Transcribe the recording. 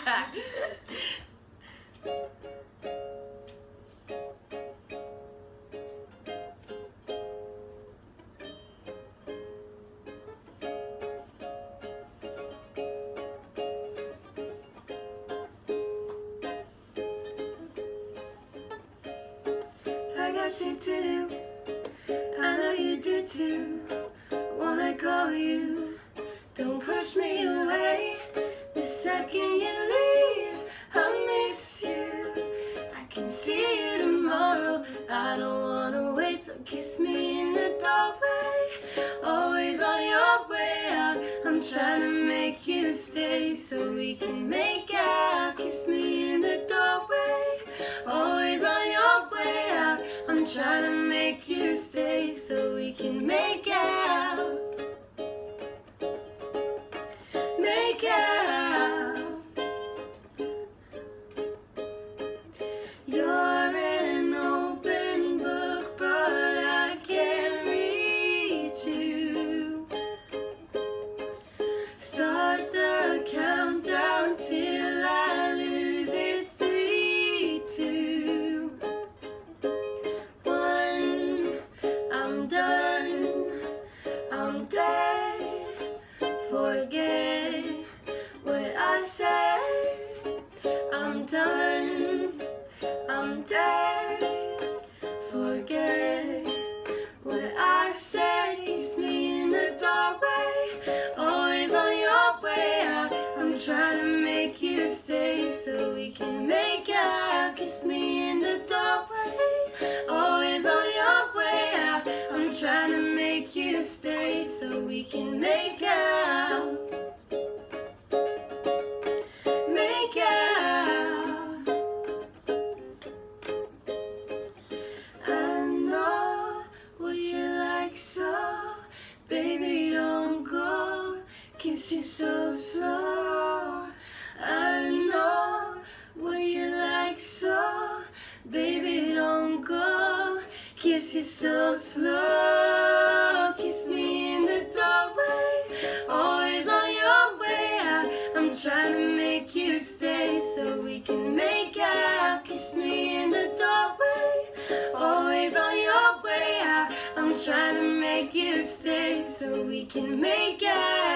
I got shit to do, I know you do too. Won't let go of you, don't push me away. The second you leave, I miss you. I can see you tomorrow, I don't wanna wait, so kiss me in the doorway. Always on your way out, I'm trying to make you stay so we can make out. Kiss me in the doorway, always on your way out. I'm trying to make you stay so we can make out. Make out. You're an open book, but I can't read you. Start the countdown till I lose it. 3, 2, 1. I'm done, I'm dead. Forget what I said. I'm done, I'm dead. Forget what I said. Kiss me in the doorway, always on your way out. I'm trying to make you stay so we can make out. Kiss me in the doorway, always on your way out. I'm trying to make you stay so we can make out. Make out. I know what you like, so baby don't go. Kiss you so slow. I know what you like, so baby don't go. Kiss you so slow. Kiss me in the doorway, always on your way out. I'm trying to make you stay so we can make out. Kiss me in the doorway, always on your way out. I'm trying to make you stay so we can make out.